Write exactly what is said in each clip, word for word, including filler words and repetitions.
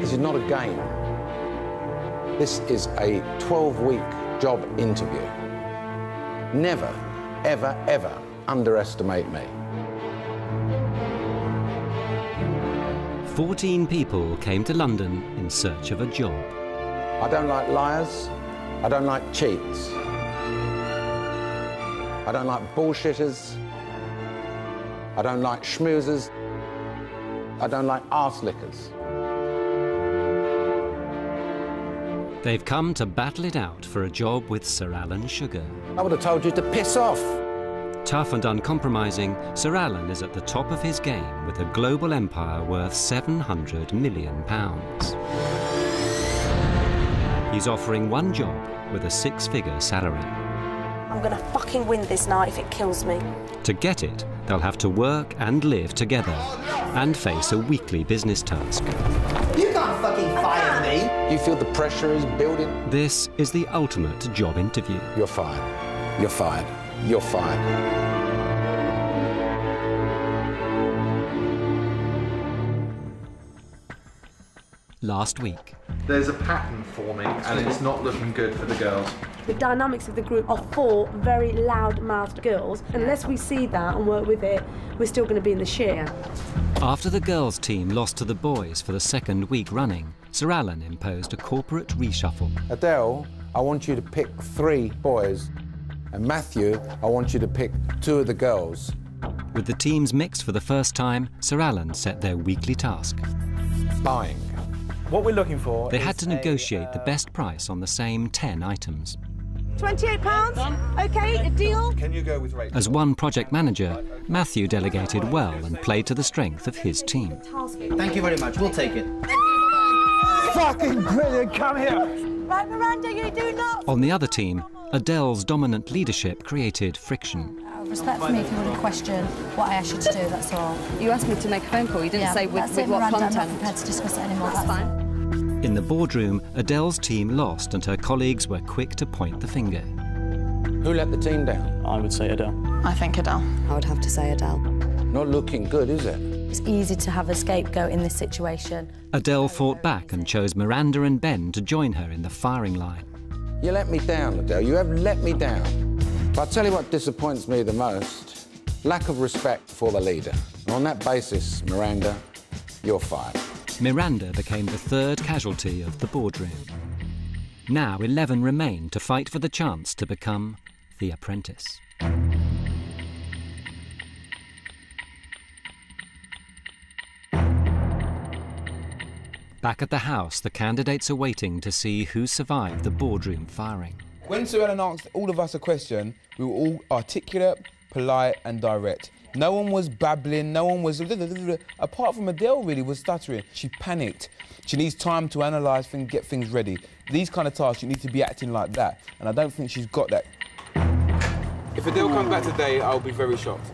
This is not a game. This is a twelve-week job interview. Never, ever, ever underestimate me. Fourteen people came to London in search of a job. I don't like liars. I don't like cheats. I don't like bullshitters. I don't like schmoozers. I don't like arse lickers. They've come to battle it out for a job with Sir Alan Sugar. I would have told you to piss off. Tough and uncompromising, Sir Alan is at the top of his game with a global empire worth seven hundred million pounds. He's offering one job with a six-figure salary. I'm gonna fucking win this night if it kills me. To get it, they'll have to work and live together and face a weekly business task. You can't fucking fire me! You feel the pressure is building? This is the ultimate job interview. You're fired. You're fired. You're fired. Last week. There's a pattern forming and it's not looking good for the girls. The dynamics of the group are four very loud-mouthed girls. Unless we see that and work with it, we're still going to be in the shit. After the girls' team lost to the boys for the second week running, Sir Alan imposed a corporate reshuffle. Adele, I want you to pick three boys. And Matthew, I want you to pick two of the girls. With the teams mixed for the first time, Sir Alan set their weekly task. Buying. What we're looking for They is had to a, negotiate uh, the best price on the same ten items. twenty-eight pounds? OK, a deal? Can you go with Rachel? As one project manager, Matthew delegated well and played to the strength of his team. Thank you very much, we'll take it. Fucking brilliant, come here! Right, Miranda, you do not... On the other team, Adele's dominant leadership created friction. Respect for me if you wouldn't question what I asked you to do, that's all. You asked me to make a phone call, you didn't yeah, say with, that's with it, what Miranda, content. I'm not prepared to discuss it anymore. That's, that's fine. In the boardroom, Adele's team lost and her colleagues were quick to point the finger. Who let the team down? I would say Adele. I think Adele. I would have to say Adele. Not looking good, is it? It's easy to have a scapegoat in this situation. Adele fought back and chose Miranda and Ben to join her in the firing line. You let me down, Adele. You have let me down. But I'll tell you what disappoints me the most. Lack of respect for the leader. And on that basis, Miranda, you're fired. Miranda became the third casualty of the boardroom. Now eleven remain to fight for the chance to become the Apprentice. Back at the house, the candidates are waiting to see who survived the boardroom firing. When Sir Alan asked all of us a question, we were all articulate, polite and direct. No one was babbling, no one was... Apart from Adele, really, was stuttering. She panicked. She needs time to analyse things, get things ready. These kind of tasks, you need to be acting like that, and I don't think she's got that. If Adele comes back today, I'll be very shocked.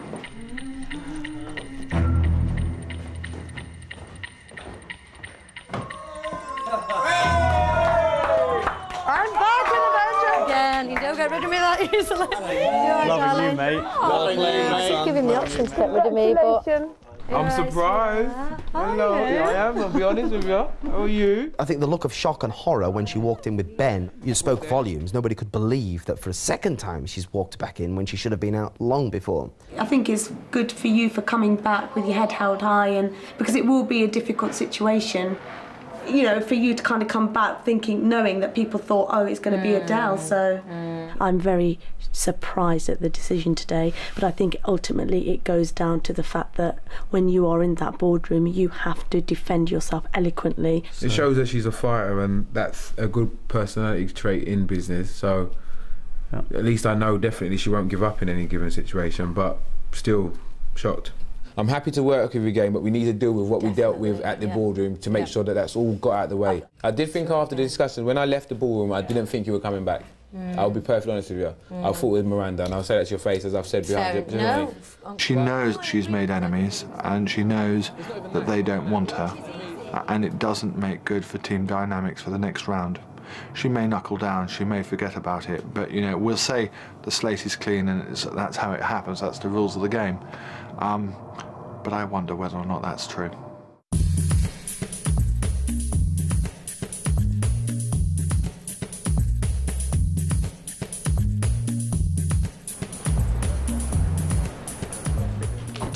You don't get rid of me that easily. Loving you, mate. Oh, mate. Give him the option to get rid of me, but... I'm surprised. Hello, yeah, I am, I'll be honest with you. How are you? I think the look of shock and horror when she walked in with Ben, you spoke volumes. Nobody could believe that for a second time she's walked back in when she should have been out long before. I think it's good for you for coming back with your head held high, and because it will be a difficult situation. You know, for you to kind of come back thinking, knowing that people thought, oh, it's going to be Adele, so... Mm. I'm very surprised at the decision today, but I think ultimately it goes down to the fact that when you are in that boardroom, you have to defend yourself eloquently. It shows that she's a fighter, and that's a good personality trait in business, so yeah. At least I know definitely she won't give up in any given situation, but still shocked. I'm happy to work with you again, but we need to deal with what Definitely. we dealt with at the yeah. boardroom to make yeah. sure that that's all got out of the way. I did think after the discussion, when I left the ballroom, I didn't think you were coming back. Mm. I'll be perfectly honest with you. Mm. I fought with Miranda, and I'll say that to your face, as I've said behind you. No. She knows she's made enemies, and she knows that they don't want her, and it doesn't make good for team dynamics for the next round. She may knuckle down, she may forget about it, but, you know, we'll say the slate is clean and it's, that's how it happens, that's the rules of the game. Um, but I wonder whether or not that's true.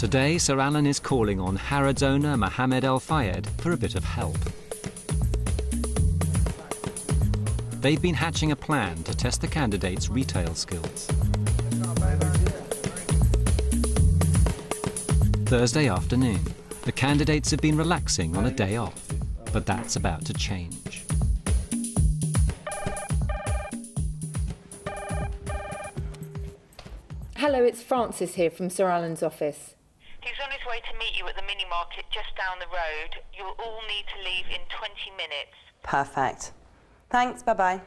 Today, Sir Alan is calling on Harrods owner Mohammed El Fayed for a bit of help. They've been hatching a plan to test the candidates' retail skills. Thursday afternoon, the candidates have been relaxing on a day off, but that's about to change. Hello, it's Francis here from Sir Alan's office. He's on his way to meet you at the mini market just down the road. You'll all need to leave in twenty minutes. Perfect. Thanks, bye-bye.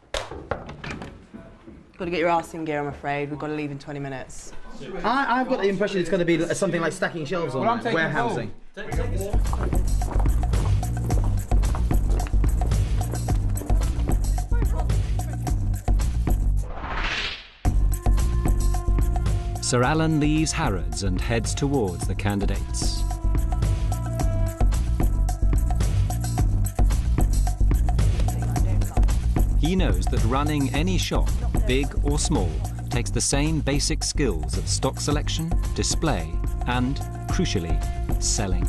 Got to get your arse in gear, I'm afraid. We've got to leave in twenty minutes. I, I've got the impression it's going to be something like stacking shelves on well, warehousing. Sir Alan leaves Harrods and heads towards the candidates. He knows that running any shop, big or small, takes the same basic skills of stock selection, display, and, crucially, selling.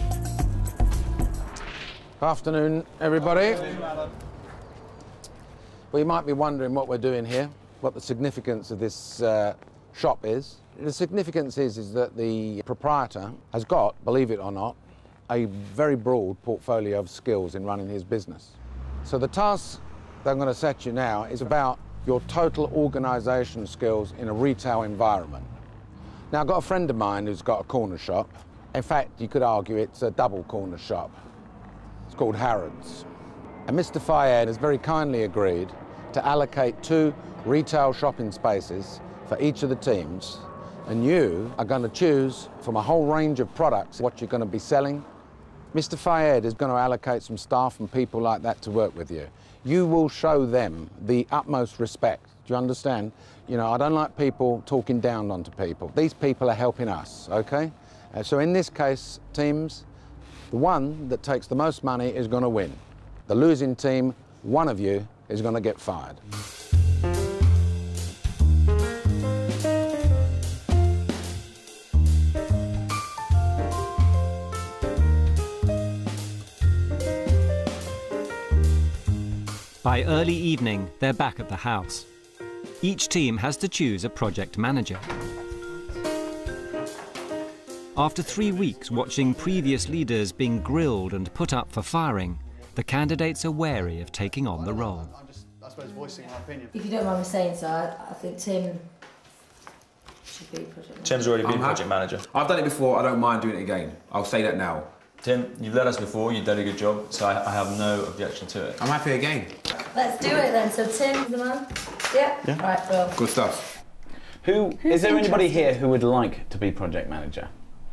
Afternoon, everybody. Well, you might be wondering what we're doing here, what the significance of this uh, shop is. The significance is, is that the proprietor has got, believe it or not, a very broad portfolio of skills in running his business. So the task that I'm going to set you now is about your total organisation skills in a retail environment. Now, I've got a friend of mine who's got a corner shop. In fact, you could argue it's a double corner shop. It's called Harrods. And Mister Fayed has very kindly agreed to allocate two retail shopping spaces for each of the teams, and you are going to choose from a whole range of products what you're going to be selling. Mister Fayed is going to allocate some staff and people like that to work with you. You will show them the utmost respect. Do you understand? You know, I don't like people talking down onto people. These people are helping us, okay? Uh, so in this case, teams, the one that takes the most money is going to win. The losing team, one of you is going to get fired. By early evening, they're back at the house. Each team has to choose a project manager. After three weeks watching previous leaders being grilled and put up for firing, the candidates are wary of taking on the role. I'm just, I suppose, voicing my opinion. If you don't mind me saying so, I, I think Tim should be project manager. Tim's already been I'm project happy. manager. I've done it before, I don't mind doing it again. I'll say that now. Tim, you've led us before, you've done a good job, so I, I have no objection to it. I'm happy again. Let's do it then. So Tim's the man? Yeah? Yeah. Right, Bill. Good stuff. Who, Who's is there anybody interested? here who would like to be project manager?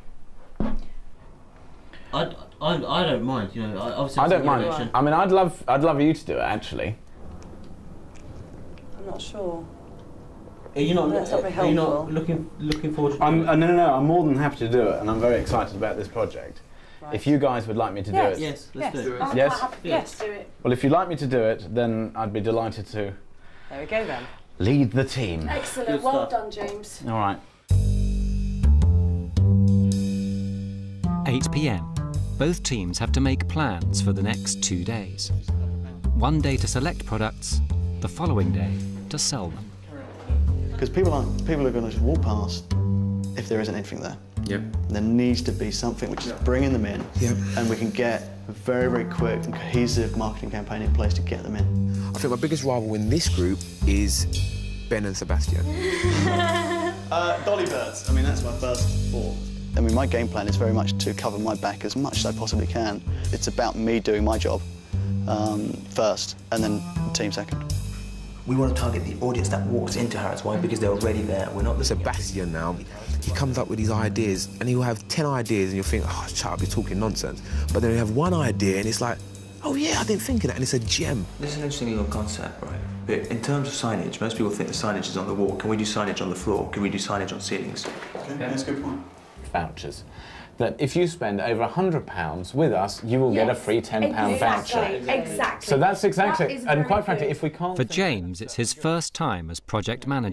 I, I, I don't mind, you know. I, obviously I don't it's a mind. election. I mean, I'd love, I'd love you to do it, actually. I'm not sure. Are you not, That's not very are you not helpful. looking, looking forward to I'm, doing uh, it? no, no, no, I'm more than happy to do it, and I'm very excited about this project. Right. If you guys would like me to Yes. do it. Yes, let's Yes. do it. I'm Yes? quite happy. Yes, do it. Well, if you'd like me to do it, then I'd be delighted to There we go then. lead the team. Excellent, Good well stuff. done, James. All right. eight p m. Both teams have to make plans for the next two days. One day to select products, the following day to sell them. Because people aren't, people are going to just walk past if there isn't anything there. Yep. There needs to be something which is bringing them in, Yep. and we can get a very, very quick and cohesive marketing campaign in place to get them in. I think my biggest rival in this group is Ben and Sebastian. uh, Dolly Birds. I mean, that's my first thought. I mean, my game plan is very much to cover my back as much as I possibly can. It's about me doing my job um, first, and then the team second. We want to target the audience that walks into Harrods. Why? Because they're already there. We're not looking Sebastian now, he comes up with these ideas, and he'll have ten ideas, and you'll think, oh, shut up, you're talking nonsense. But then you have one idea, and it's like, oh yeah, I didn't think of that, and it's a gem. This is an interesting little concept, right? But in terms of signage, most people think the signage is on the wall. Can we do signage on the floor? Can we do signage on ceilings? Okay, that's a good point. Vouchers. That if you spend over one hundred pounds with us, you will Yes, get a free ten pound exactly, voucher. Exactly. So that's exactly, That is and very quite frankly, good. if we can't... For James, it's his first time as project manager.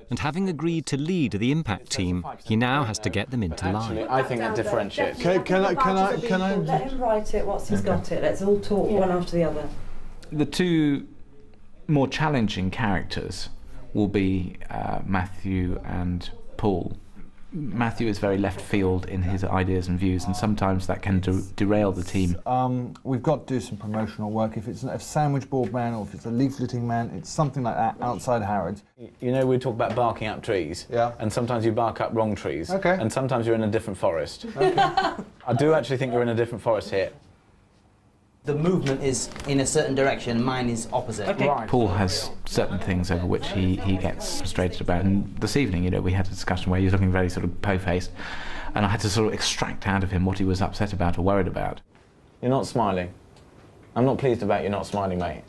And having agreed to lead the impact team, he now has to get them into line. Actually, I think that differentiates. Can, can I, can I, can I... Let him write it once he's got it. Let's all talk one after the other. The two more challenging characters will be uh, Matthew and Paul. Matthew is very left field in his ideas and views, and sometimes that can de derail the team. Um, we've got to do some promotional work. If it's a sandwich board man or if it's a leafleting man, it's something like that outside Harrods. You know, we talk about barking up trees, yeah, and sometimes you bark up wrong trees, okay, and sometimes you're in a different forest. Okay. I do actually think you're in a different forest here. The movement is in a certain direction, mine is opposite. Okay. Right. Paul has certain things over which he, he gets frustrated about, and this evening, you know, we had a discussion where he was looking very sort of po-faced, and I had to sort of extract out of him what he was upset about or worried about. You're not smiling. I'm not pleased about you not smiling, mate.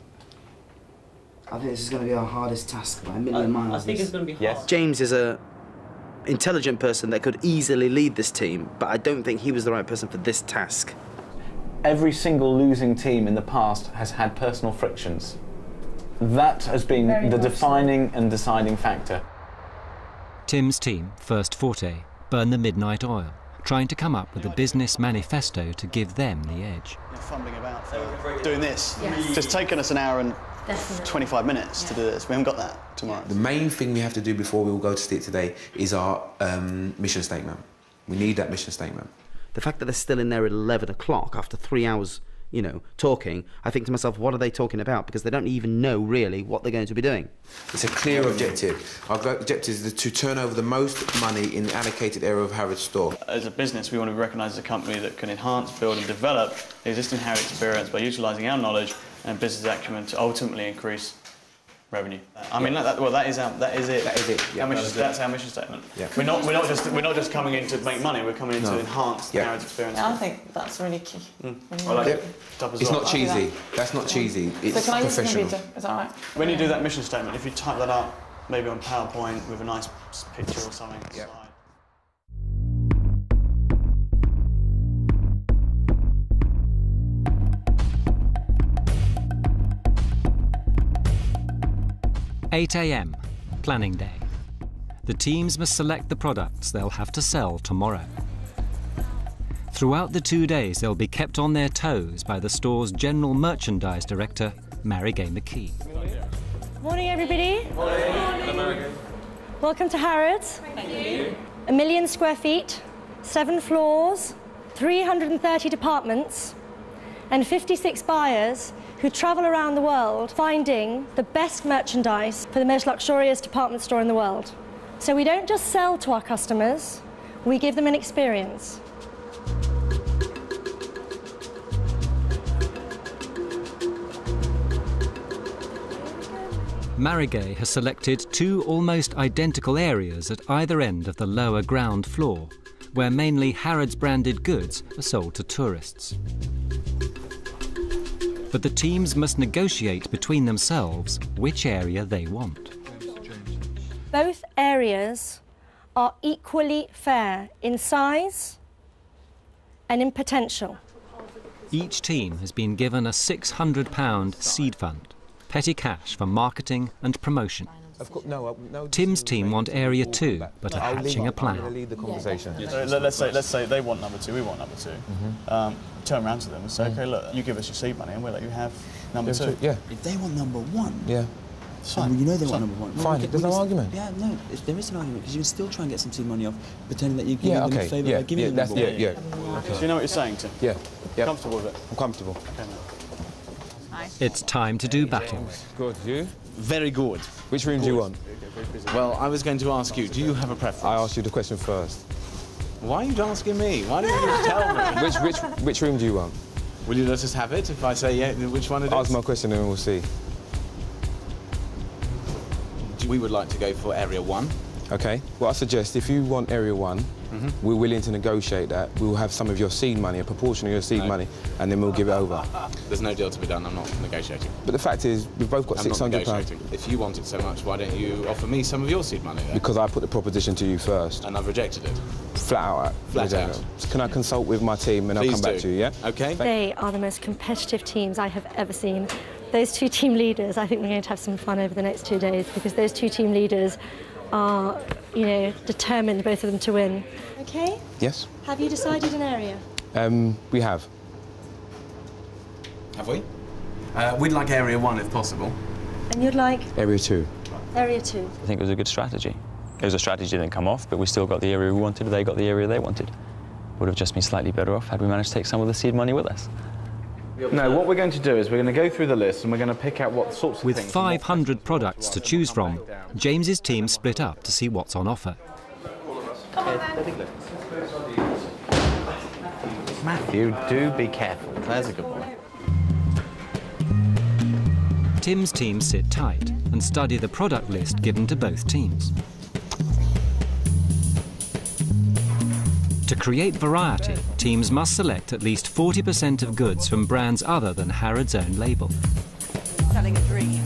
I think this is going to be our hardest task by a million I, miles. I think it's going to be hard. Yes. James is a intelligent person that could easily lead this team, but I don't think he was the right person for this task. Every single losing team in the past has had personal frictions. That has been Very the defining so. and deciding factor. Tim's team, First Forte, burn the midnight oil, trying to come up with a business manifesto to give them the edge. You're fumbling about for doing this. Yes. It's taken us an hour and Definitely. twenty-five minutes yeah. to do this. We haven't got that tomorrow. The main thing we have to do before we will go to sleep today is our um, mission statement. We need that mission statement. The fact that they're still in there at eleven o'clock after three hours, you know, talking, I think to myself, what are they talking about? Because they don't even know, really, what they're going to be doing. It's a clear objective. Our objective is to turn over the most money in the allocated area of Harrods store. As a business, we want to be recognised as a company that can enhance, build and develop the existing Harrods experience by utilising our knowledge and business acumen to ultimately increase revenue. I mean, that, well, that is our, that is it. That is it. Yeah, our mission, that is that's it. our mission statement. Yeah. We're not, we're not just, we're not just coming in to make money. We're coming in no. to enhance the yeah. Harrods experience. Yeah, I think that's really key. Mm. Really I like really it. Top as It's well. not cheesy. That's not cheesy. It's so can I use professional. the computer? Is that all right? When you do that mission statement, if you type that up, maybe on PowerPoint with a nice picture or something. Yeah. eight a m, planning day. The teams must select the products they'll have to sell tomorrow. Throughout the two days, they'll be kept on their toes by the store's General Merchandise Director, Mary Gay McKee. Morning, everybody. Morning. Morning. Welcome to Harrods. Thank you. A million square feet, seven floors, three hundred thirty departments, and fifty-six buyers who travel around the world finding the best merchandise for the most luxurious department store in the world. So we don't just sell to our customers, we give them an experience. Marigay has selected two almost identical areas at either end of the lower ground floor, where mainly Harrods branded goods are sold to tourists. But the teams must negotiate between themselves which area they want. Both areas are equally fair in size and in potential. Each team has been given a six hundred pound seed fund, petty cash for marketing and promotion. Of course, no, no, Tim's team want area two, but are hatching a plan. I'll lead the conversation. Yeah. So let's say, let's say they want number two, we want number two. Mm-hmm. um, turn around to them and say, mm-hmm. okay, look, you give us your seed money and we'll let you have number yeah, two. Yeah. If they want number one, yeah. Fine. Well, you know they want number one. Fine, well, there's no argument. Yeah, no, there is an argument, because you can still try and get some seed money off, pretending that you're giving yeah, them okay. a favour yeah, by giving yeah, them that's, number yeah, one. Yeah, okay. So you know what you're saying, Tim? Yeah. Yep. Comfortable with it? I'm comfortable. Okay, it's time to do battle. Good, you? Very good. Which room good. do you want? Well, I was going to ask you, do you have a preference? I asked you the question first. Why are you asking me? Why don't you just tell me? Which, which, which room do you want? Will you let us have it if I say yeah, which one it is? Ask my question and we'll see. We would like to go for area one. Okay. Well, I suggest if you want area one, mm-hmm. we're willing to negotiate that. We'll have some of your seed money, a proportion of your seed no. money, and then we'll give it over. There's no deal to be done. I'm not negotiating. But the fact is, we've both got I'm six hundred pounds. If you want it so much, why don't you offer me some of your seed money then? Because I put the proposition to you first. And I've rejected it. Flat out. Flat out. Can I consult with my team and Please I'll come do. back to you, yeah? Okay. They are the most competitive teams I have ever seen. Those two team leaders, I think we're going to have some fun over the next two days, because those two team leaders are, you know, determined, both of them, to win. Okay? Yes. Have you decided an area? Um, we have. Have we? Uh, we'd like area one if possible. And you'd like? Area two. Area two. I think it was a good strategy. It was a strategy that didn't come off, but we still got the area we wanted, they got the area they wanted. Would have just been slightly better off had we managed to take some of the seed money with us. No, what we're going to do is we're going to go through the list and we're going to pick out what sorts of With things... five hundred products to choose from, James's team split up to see what's on offer. Matthew, do be careful. There's a good one. Tim's team sit tight and study the product list given to both teams. To create variety, teams must select at least forty percent of goods from brands other than Harrods' own label. Selling a dream.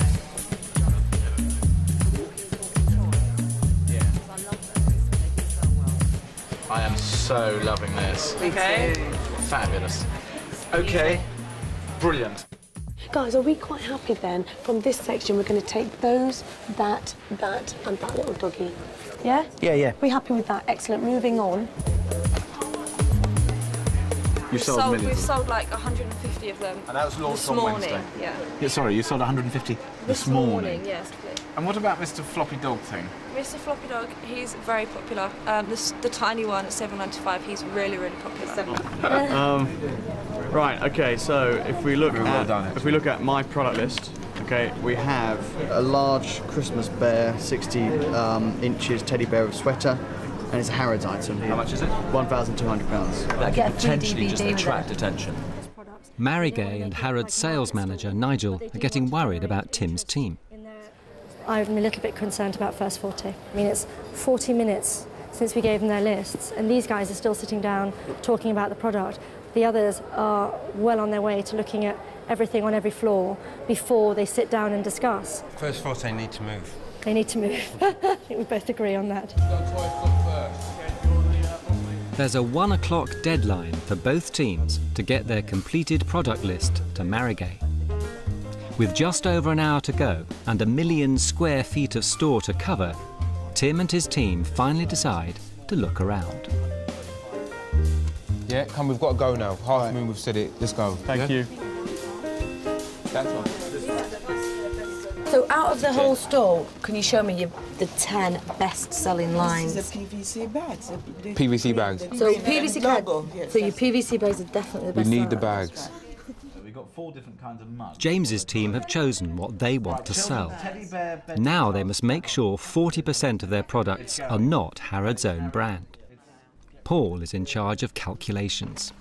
I am so loving this. Okay. Fabulous. Okay, brilliant. Guys, are we quite happy then? From this section, we're going to take those, that, that, and that little doggy. Yeah? Yeah, yeah. We happy with that? Excellent. Moving on. You sold, sold millions. We've sold like one hundred fifty of them. And that was launched this on morning. Wednesday. Yeah. Yeah. Sorry, you sold one hundred fifty this, this morning. morning. Yes, please. And what about Mister Floppy Dog thing? Mister Floppy Dog, he's very popular. Um, the, the tiny one at seven ninety-five, he's really, really popular. um, right. Okay. So if we look Very at well done, if we look at my product list, okay, we have A large Christmas bear, sixty um, inches teddy bear of sweater, and it's a Harrods item. How much is it? one thousand two hundred pounds. That could potentially just attract attention. Marigay and Harrods sales manager Nigel are getting worried about Tim's team. I'm a little bit concerned about first forty. I mean, it's forty minutes since we gave them their lists, and these guys are still sitting down talking about the product. The others are well on their way to looking at everything on every floor before they sit down and discuss. First forty need to move. They need to move. I think we both agree on that. There's a one o'clock deadline for both teams to get their completed product list to Marigay. With just over an hour to go and a million square feet of store to cover, Tim and his team finally decide to look around. Yeah, come, we've got to go now. Half right. Moon, we've said it. Let's go. Thank yeah? you. That's all. So out of the whole store, can you show me your, the ten best-selling lines? This is a P V C bags. P V C bags. So P V C bags. So your P V C bags are definitely the best. We need the bags. We've got four different kinds of mud. James's team have chosen what they want to sell. Now they must make sure forty percent of their products are not Harrods' own brand. Paul is in charge of calculations.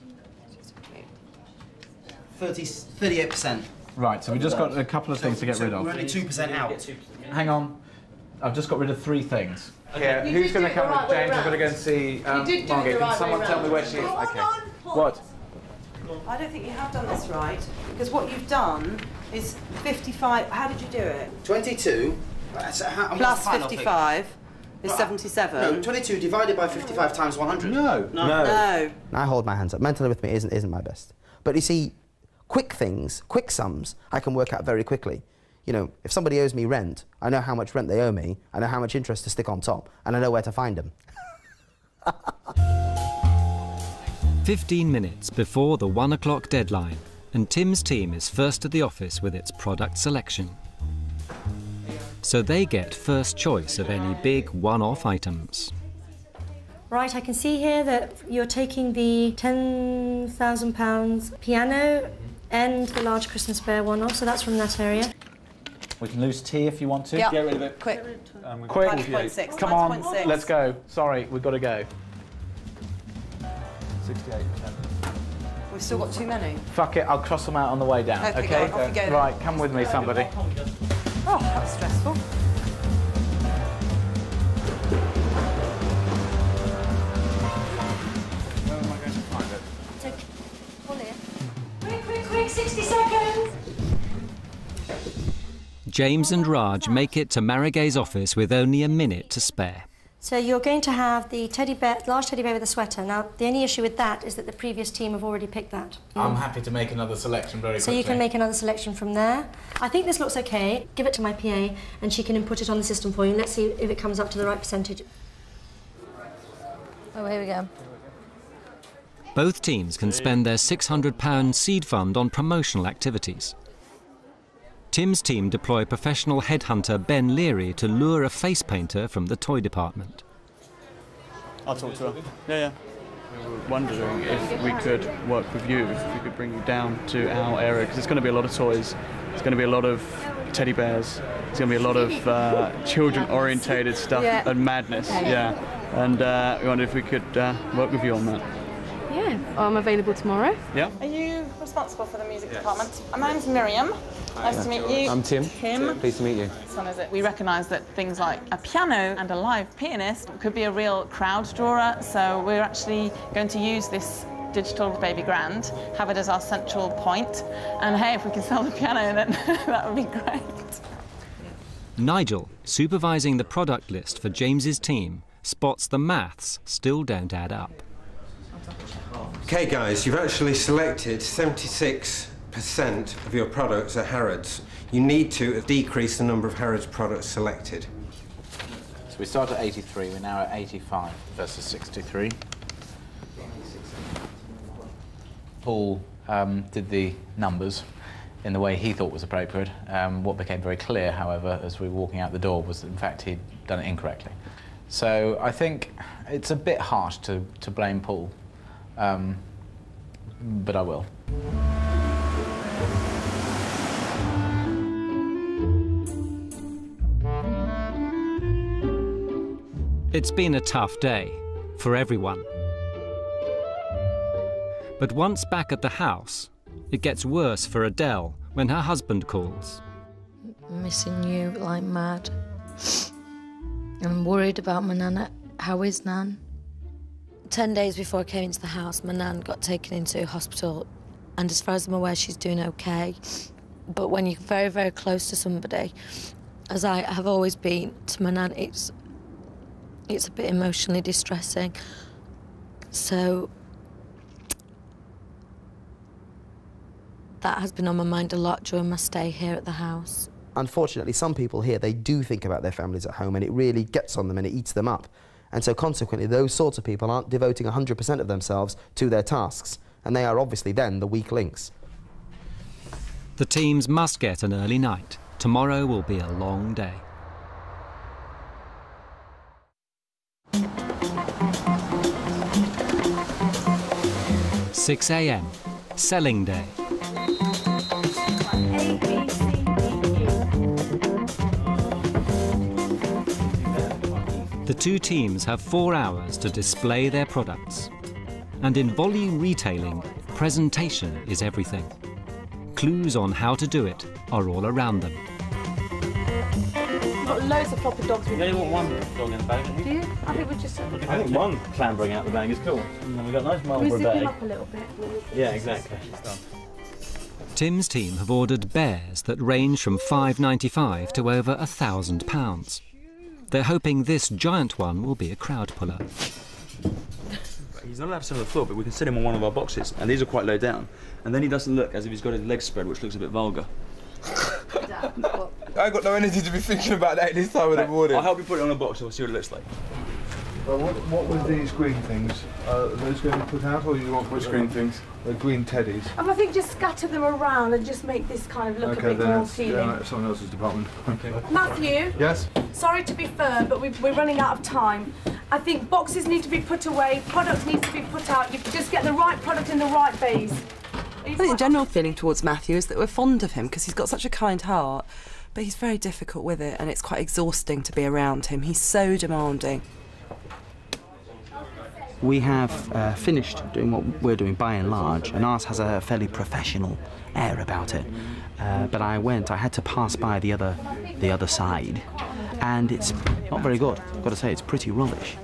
thirty-eight percent. Right, so we've just got a couple of things to get so rid of. We're only two percent out. Hang on. I've just got rid of three things. Okay. Yeah, who's going to come with James? I'm going to go and see um, Margaret. Can someone tell me where she is? Okay. What? I don't think you have done this right, because what you've done is fifty-five. How did you do it? twenty-two. Plus fifty-five is seventy-seven. No, twenty-two divided by fifty-five times one hundred. No. No. No. no. I hold my hands up. Mental arithmetic isn't, isn't my best. But you see, quick things, quick sums, I can work out very quickly. You know, if somebody owes me rent, I know how much rent they owe me, I know how much interest to stick on top, and I know where to find them. Fifteen minutes before the one o'clock deadline, and Tim's team is first at the office with its product selection. So they get first choice of any big one-off items. Right, I can see here that you're taking the ten thousand pounds piano and the large Christmas bear one-off, so that's from that area. We can lose tea if you want to. Yep. Get rid of it. Quick. Um, Quick. five point six. Come on, let's go. Sorry, we've got to go. sixty-eight percent. We've still got too many. Fuck it, I'll cross them out on the way down. Okay, okay? go, off you go. Right, come with me, somebody. Oh, that's stressful. Where am I going to find it? Quick, quick, quick, sixty seconds! James and Raj make it to Marigay's office with only a minute to spare. So you're going to have the teddy bear, large teddy bear with a sweater. Now, the only issue with that is that the previous team have already picked that. I'm happy to make another selection very So quickly. you can make another selection from there. I think this looks okay. Give it to my P A and she can input it on the system for you. Let's see if it comes up to the right percentage. Oh, here we go. Both teams can spend their six hundred pound seed fund on promotional activities. Tim's team deploy professional headhunter Ben Leary to lure a face painter from the toy department. I'll talk to her. Yeah, yeah. We were wondering if we could work with you, if we could bring you down to our area, because there's going to be a lot of toys, there's going to be a lot of teddy bears, there's going to be a lot of uh, children-orientated stuff Yeah. and madness. Okay. Yeah, and uh, we wondered if we could uh, work with you on that. Yeah, I'm available tomorrow. Yeah. Are you responsible for the music department? My name's Miriam. Nice to meet you. I'm Tim. Tim. Pleased to meet you. Which one is it? We recognise that things like a piano and a live pianist could be a real crowd drawer, so we're actually going to use this digital baby grand, have it as our central point, and hey, if we can sell the piano, then that would be great. Nigel, supervising the product list for James's team, spots the maths still don't add up. Okay guys, you've actually selected seventy-six percent of your products at Harrods. You need to decrease the number of Harrods products selected. So we start at eighty-three, we're now at eighty-five versus sixty-three. Paul um, did the numbers in the way he thought was appropriate. Um, what became very clear, however, as we were walking out the door, was that in fact he'd done it incorrectly. So I think it's a bit harsh to, to blame Paul, um, but I will. It's been a tough day for everyone. But once back at the house, it gets worse for Adele when her husband calls. Missing you like mad. I'm worried about my nana. How is Nan? Ten days before I came into the house, my nan got taken into hospital, and as far as I'm aware, she's doing okay. But when you're very, very close to somebody, as I have always been to my nan, it's it's a bit emotionally distressing. So that has been on my mind a lot during my stay here at the house. Unfortunately, some people here, they do think about their families at home, and it really gets on them and it eats them up. And so consequently, those sorts of people aren't devoting one hundred percent of themselves to their tasks, and they are obviously then the weak links. The teams must get an early night. Tomorrow will be a long day. six a m, selling day. The two teams have four hours to display their products. And in volume retailing, presentation is everything. Clues on how to do it are all around them. We've got loads of floppy dogs with You you. only want one dog in the bag, don't Do you? you? I think we just... I think one clambering out the bag is cool. And then we've got a nice Can we Marlboro zip him bag. up a little bit? Yeah, exactly. Tim's team have ordered bears that range from five ninety-five to over a thousand pounds. They're hoping this giant one will be a crowd puller. He's not allowed to sit on the floor, but we can sit him on one of our boxes, and these are quite low down. And then he doesn't look as if he's got his legs spread, which looks a bit vulgar. I got no energy to be thinking about that this time of the morning. I'll help you put it on a box, and we'll see what it looks like. Well, what, what was these green things? Uh, are those going to put out, or do you want Which green things? The green teddies. And I think just scatter them around and just make this kind of look Okay, a bit then more it's, appealing. yeah, it's someone else's department. Okay. Matthew? Yes? Sorry to be firm, but we, we're running out of time. I think boxes need to be put away, products need to be put out. You can just get the right product in the right bays. I think the general feeling towards Matthew is that we're fond of him because he's got such a kind heart, but he's very difficult with it, and it's quite exhausting to be around him. He's so demanding. We have uh, finished doing what we're doing by and large, and ours has a fairly professional air about it. Uh, but I went, I had to pass by the other, the other side, and it's not very good. I've got to say, it's pretty rubbish.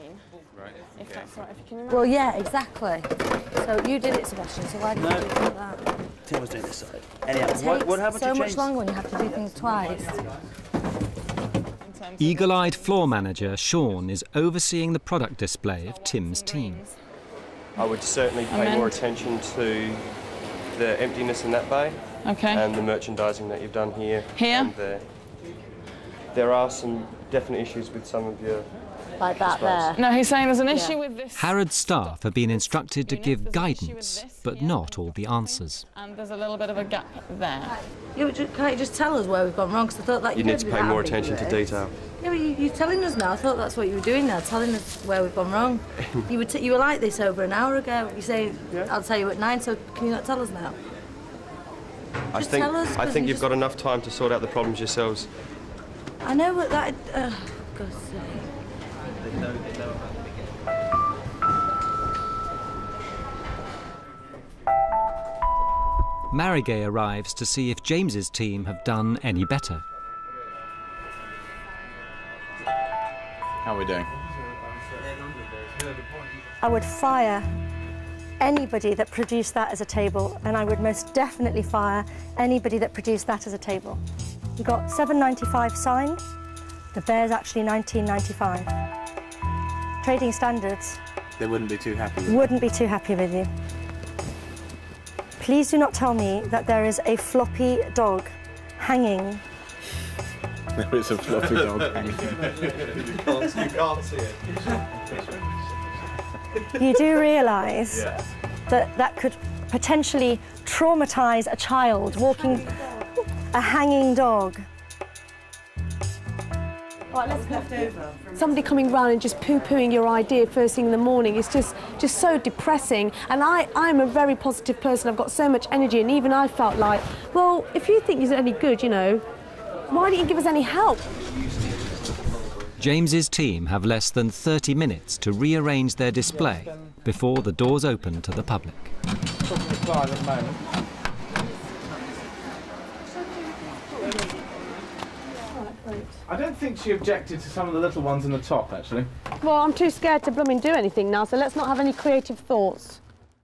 Well, yeah, exactly. So you did it, Sebastian, so why did No. you do it like that? Tim was doing this side. Anyhow, It what, takes what happened so to much James? longer when you have to do things twice. Eagle-eyed floor manager Sean is overseeing the product display of Tim's team. I would certainly pay Amen. more attention to the emptiness in that bay. Okay. And the merchandising that you've done here. Here? And there. There are some definite issues with some of your... Like that displays. there. No, he's saying there's an issue with this. Harrods staff have been instructed to give guidance, but not all the answers. And there's a little bit of a gap there. Yeah, but ju- can't you just tell us where we've gone wrong? Because I thought that You need to pay more attention to detail. Yeah, but you, you're telling us now. I thought that's what you were doing now, telling us where we've gone wrong. you were t you were like this over an hour ago. You say I'll tell you at nine. So can you not tell us now? I Just think, tell us, I 'cause think you you've just- got enough time to sort out the problems yourselves. I know what that. Uh, God's sake. Marigay arrives to see if James's team have done any better. How are we doing? I would fire anybody that produced that as a table, and I would most definitely fire anybody that produced that as a table. We got seven ninety-five signed. The bear's actually nineteen ninety-five. Trading standards They wouldn't be too happy. wouldn't be too happy with you. Please do not tell me that there is a floppy dog hanging. There is a floppy dog hanging. you, can't, you can't see it. You do realise Yeah. that that could potentially traumatise a child walking a hanging dog. Right, let's left over. Somebody coming round and just poo-pooing your idea first thing in the morning is just just so depressing. And I, I'm a very positive person. I've got so much energy, and even I felt like, well, if you think you're any good, you know, why don't you give us any help? James's team have less than thirty minutes to rearrange their display before the doors open to the public. Talking to Clive at the moment. I don't think she objected to some of the little ones in the top, actually. Well, I'm too scared to blooming do anything now, so let's not have any creative thoughts.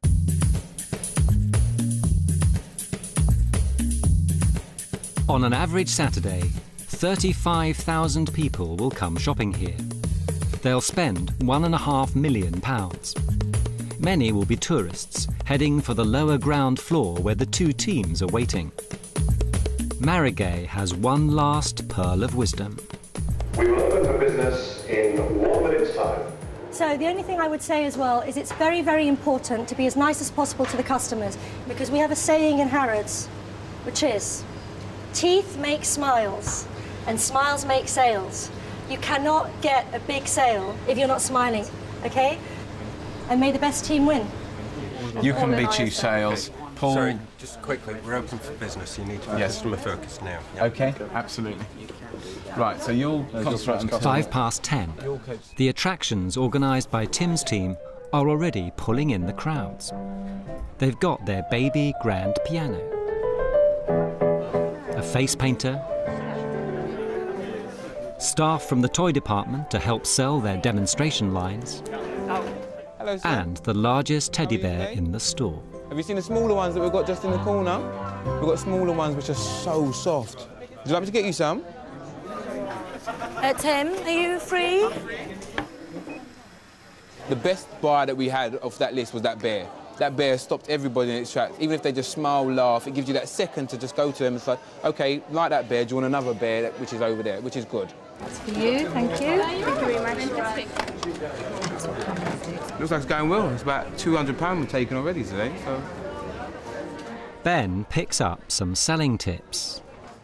On an average Saturday, thirty-five thousand people will come shopping here. They'll spend one and a half million pounds. Many will be tourists, heading for the lower ground floor where the two teams are waiting. Marigay has one last pearl of wisdom. We will open for business in one minute's time. So the only thing I would say as well is it's very, very important to be as nice as possible to the customers, because we have a saying in Harrods, which is, teeth make smiles and smiles make sales. You cannot get a big sale if you're not smiling, okay? And may the best team win. You can be chief sales. Paul. Sorry, just quickly, we're open for business. You need to be Yes. customer focused now. Yeah. Okay, absolutely. Right, so you'll concentrate on Five past ten. The attractions organised by Tim's team are already pulling in the crowds. They've got their baby grand piano, a face painter, staff from the toy department to help sell their demonstration lines, Hello, sir. and the largest teddy bear in the store. Have you seen the smaller ones that we've got just in the corner? We've got smaller ones which are so soft. Would you like me to get you some? Uh, Tim, are you free? The best buy that we had off that list was that bear. That bear stopped everybody in its tracks. Even if they just smile, laugh, it gives you that second to just go to them and say, OK, like that bear, do you want another bear that, which is over there, which is good. That's for you, thank you. Thank you very much. Looks like it's going well. It's about two hundred pounds we've taken already today, so... Ben picks up some selling tips.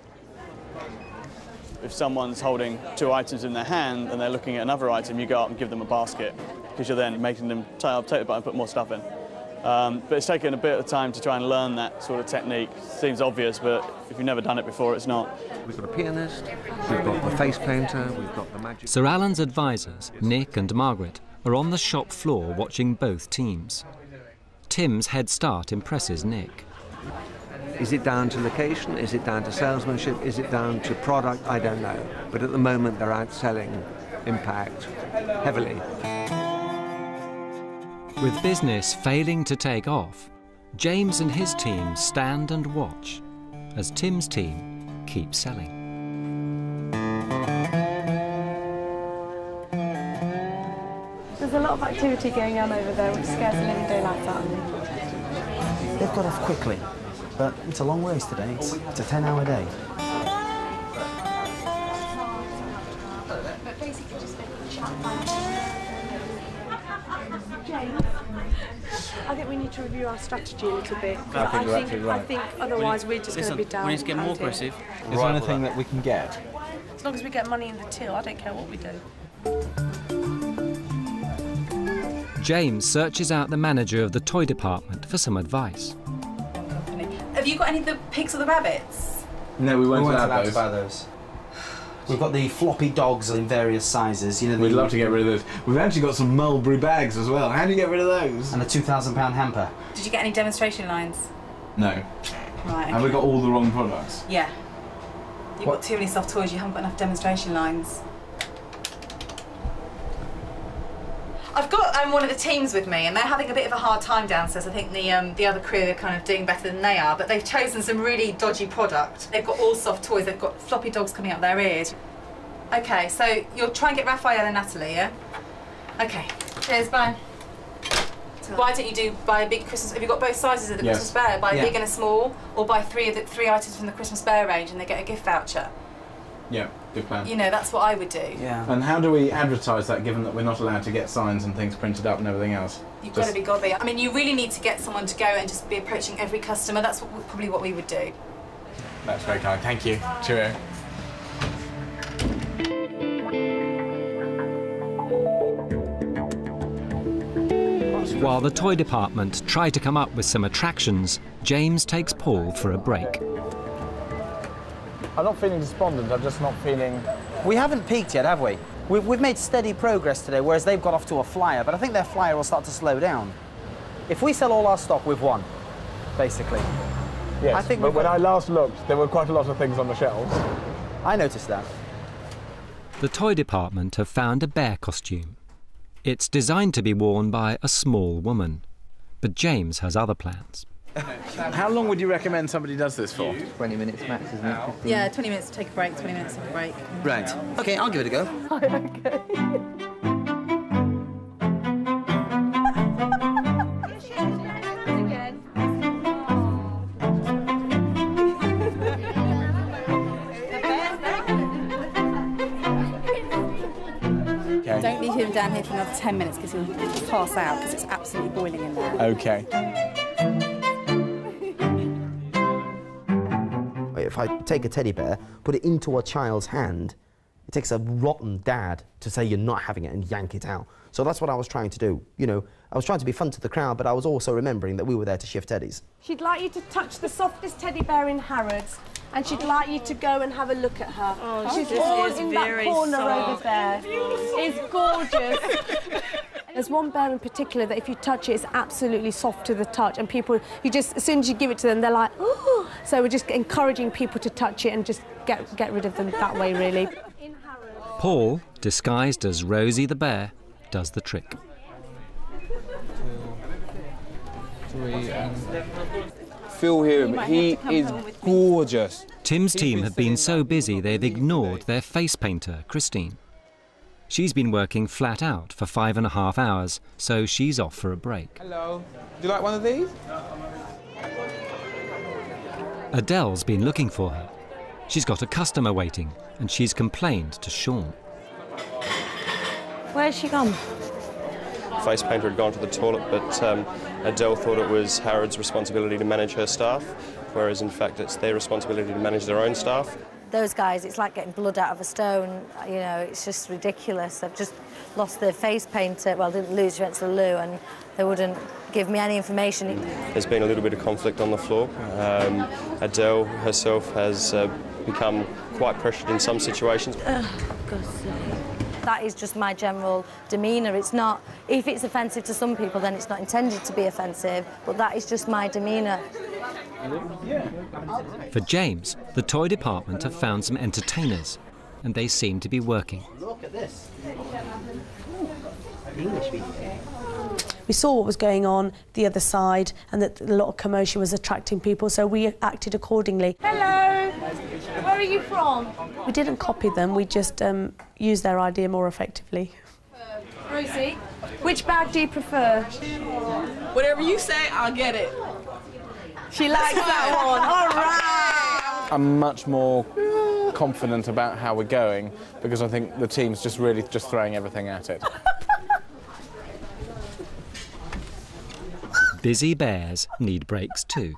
If someone's holding two items in their hand and they're looking at another item, you go up and give them a basket, because you're then making them take up the button and put more stuff in. Um, but it's taken a bit of time to try and learn that sort of technique. Seems obvious, but if you've never done it before, it's not. We've got a pianist, we've got the face painter, we've got the magic... Sir Alan's advisors, Nick and Margaret, are on the shop floor watching both teams. Tim's head start impresses Nick. Is it down to location? Is it down to salesmanship? Is it down to product? I don't know. But at the moment, they're outselling Impact heavily. With business failing to take off, James and his team stand and watch as Tim's team keeps selling. lot of activity going on over there, which scares the living daylights out of me. They've got off quickly, but it's a long race today. It's, it's a ten-hour day. I think we need to review our strategy a little bit. I think you're absolutely right. I think otherwise we're just going to be down. We need to get more out here. aggressive. Is there anything that we can get? As long as we get money in the till, I don't care what we do. James searches out the manager of the toy department for some advice. Have you got any of the pigs or the rabbits? No, we weren't, we weren't allowed, allowed those. to buy those. We've got the floppy dogs in various sizes. You know, We'd the, love to get rid of those. We've actually got some Mulberry bags as well. How do you get rid of those? And a two thousand pound hamper. Did you get any demonstration lines? No. Right. Okay. Have we got all the wrong products? Yeah. You've What? got too many soft toys. You haven't got enough demonstration lines. I've got um, one of the teams with me, and they're having a bit of a hard time downstairs. I think the um, the other crew are kind of doing better than they are, but they've chosen some really dodgy product. They've got all soft toys. They've got floppy dogs coming out their ears. Okay, so you'll try and get Raphael and Natalie, yeah? Okay. Cheers, bye. Why don't you do buy a big Christmas? Have you got both sizes of the Yes. Christmas bear? Buy a Yeah. big and a small, or buy three of the three items from the Christmas bear range, and they get a gift voucher. Yeah, good plan. You know, that's what I would do. Yeah. And how do we advertise that, given that we're not allowed to get signs and things printed up and everything else? You've Just- got to be godly. I mean, you really need to get someone to go and just be approaching every customer. That's what, probably what we would do. That's very kind. Thank you. Cheerio. While the toy department try to come up with some attractions, James takes Paul for a break. I'm not feeling despondent, I'm just not feeling... We haven't peaked yet, have we? We've, we've made steady progress today, whereas they've got off to a flyer, but I think their flyer will start to slow down. If we sell all our stock, we've won, basically. Yes, I think but we've when got- I last looked, there were quite a lot of things on the shelves. I noticed that. The toy department have found a bear costume. It's designed to be worn by a small woman, but James has other plans. How long would you recommend somebody does this for? twenty minutes max, isn't it? Yeah, twenty minutes to take a break, twenty minutes take a break. Right. OK, I'll give it a go. Okay. Don't leave him down here for another ten minutes because he'll just pass out because it's absolutely boiling in there. Okay. If I take a teddy bear, put it into a child's hand, it takes a rotten dad to say you're not having it and yank it out. So that's what I was trying to do. You know, I was trying to be fun to the crowd, but I was also remembering that we were there to shift teddies. She'd like you to touch the softest teddy bear in Harrods, and she'd like you to go and have a look at her. Oh, She's this all is in that very corner soft. over there. It's gorgeous. There's one bear in particular that if you touch it, it's absolutely soft to the touch, and people, you just, as soon as you give it to them, they're like, oh. So we're just encouraging people to touch it and just get, get rid of them that way, really. Paul, disguised as Rosie the bear, does the trick. Phil here, but he is gorgeous. Tim's team have been so busy they've ignored their face painter, Christine. She's been working flat out for five and a half hours, so she's off for a break. Hello. Do you like one of these? Adele's been looking for her. She's got a customer waiting, and she's complained to Sean. Where's she gone? Face painter had gone to the toilet, but um, Adele thought it was Harrods' responsibility to manage her staff, whereas in fact it's their responsibility to manage their own staff. Those guys, it's like getting blood out of a stone. You know, it's just ridiculous. They've just lost their face painter. Well, didn't lose, went to the loo, and they wouldn't give me any information. There's been a little bit of conflict on the floor. Um, Adele herself has uh, become quite pressured in some situations. Oh, God's sake. That is just my general demeanour. It's not, if it's offensive to some people, then it's not intended to be offensive, but that is just my demeanour. For James, the toy department have found some entertainers, and they seem to be working. Look at this. We saw what was going on the other side and that a lot of commotion was attracting people, so we acted accordingly. Hello! Where are you from? We didn't copy them, we just um, used their idea more effectively. Rosie, which bag do you prefer? Whatever you say, I'll get it. She likes that one. All right. I'm much more confident about how we're going because I think the team's just really just throwing everything at it. Busy bears need breaks too.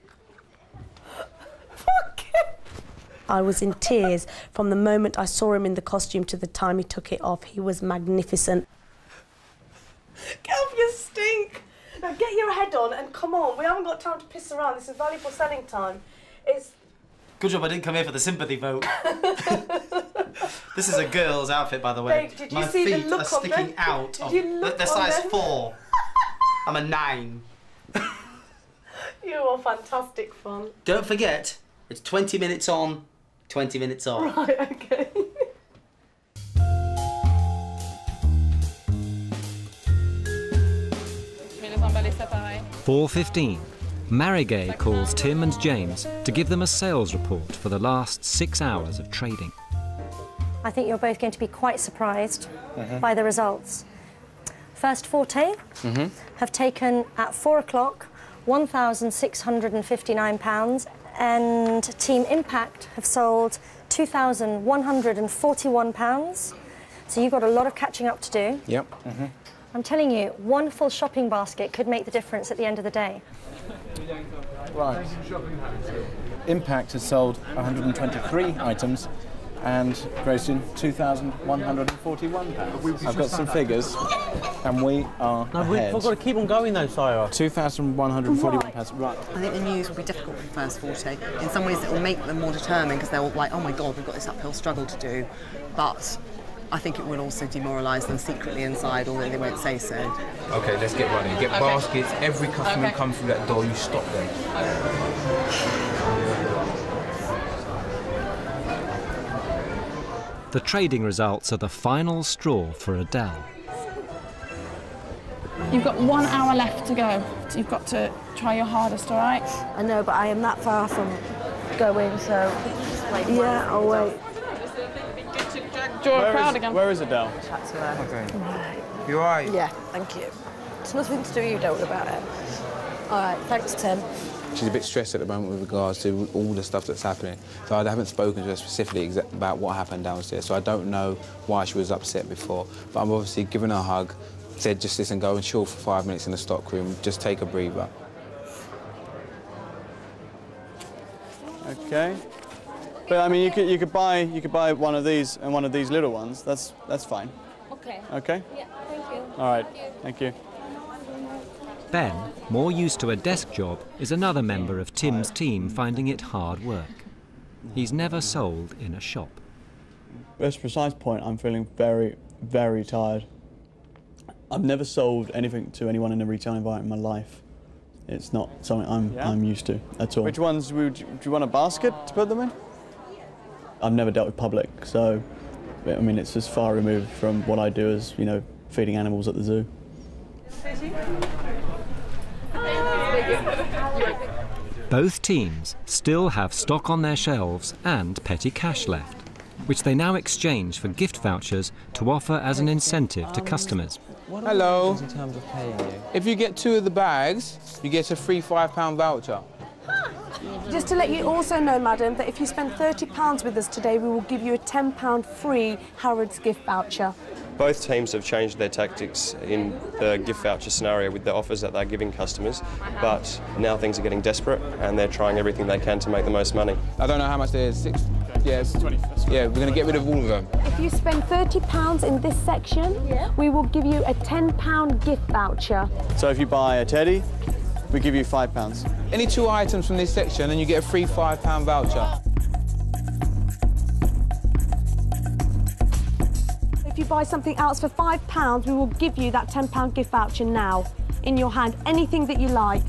I was in tears from the moment I saw him in the costume to the time he took it off. He was magnificent. Get off your stink. Now get your head on and come on. We haven't got time to piss around. This is valuable selling time. It's... Good job I didn't come here for the sympathy vote. This is a girl's outfit, by the way. Babe, did you My see the feet look are on sticking them? out. Did Of, you look they're on size them? four. I'm a nine. You are fantastic fun. Don't forget, it's twenty minutes on, twenty minutes off. Right, okay. four fifteen. Marigay calls Tim and James to give them a sales report for the last six hours of trading. I think you're both going to be quite surprised Mhm. by the results. First Forte Mm-hmm. have taken at four o'clock one thousand six hundred and fifty-nine pounds, and Team Impact have sold two thousand one hundred and forty-one pounds. So you've got a lot of catching up to do. Yep. Mm-hmm. I'm telling you, one full shopping basket could make the difference at the end of the day. Right. Impact has sold one hundred and twenty-three items and grossed in two thousand one hundred and forty-one pounds. I've got some figures, and we are No, we've ahead. got to keep on going though, Sire. two thousand one hundred and forty-one pounds. Right. I think the news will be difficult for First Forte. In some ways, it will make them more determined because they'll like, oh my God, we've got this uphill struggle to do. But I think it will also demoralise them secretly inside, although they won't say so. Okay, let's get running. Get Okay. baskets. Every customer Okay. who comes through that door, you stop them. The trading results are the final straw for Adele. You've got one hour left to go. So you've got to try your hardest, all right? I know, but I am that far from going, so... Yeah, I'll wait. Draw a Where crowd is- again. Where is Adele? Chat to her. Okay. You all right? Yeah, thank you. It's nothing to do you don't about it. All right, thanks, Tim. She's a bit stressed at the moment with regards to all the stuff that's happening. So I haven't spoken to her specifically exa- about what happened downstairs, so I don't know why she was upset before. But I'm obviously giving her a hug, said just listen, go and chill for five minutes in the stock room, just take a breather. Okay. But I mean, you could you could buy you could buy one of these and one of these little ones. That's that's fine. Okay. Okay. Yeah, thank you. All right. Thank you. Ben, more used to a desk job, is another member of Tim's team finding it hard work. He's never sold in a shop. At this precise point, I'm feeling very, very tired. I've never sold anything to anyone in a retail environment in my life. It's not something I'm Yeah? I'm used to at all. Which ones would you, do you want a basket to put them in? I've never dealt with public, so I mean it's as far removed from what I do as, you know, feeding animals at the zoo. Both teams still have stock on their shelves and petty cash left, which they now exchange for gift vouchers to offer as an incentive to customers. Hello. In terms of paying you. If you get two of the bags, you get a free five pound voucher. Just to let you also know, madam, that if you spend thirty pounds with us today, we will give you a ten pound free Harrods gift voucher. Both teams have changed their tactics in the gift voucher scenario with the offers that they're giving customers, but now things are getting desperate and they're trying everything they can to make the most money. I don't know how much there is. Six. Yeah, it's twenty. Yeah, we're going to get rid of all of them. If you spend thirty pounds in this section, we will give you a ten pound gift voucher. So if you buy a teddy, we give you five pounds. Any two items from this section and you get a free five pound voucher. If you buy something else for five pounds, we will give you that ten pound gift voucher now, in your hand, anything that you like.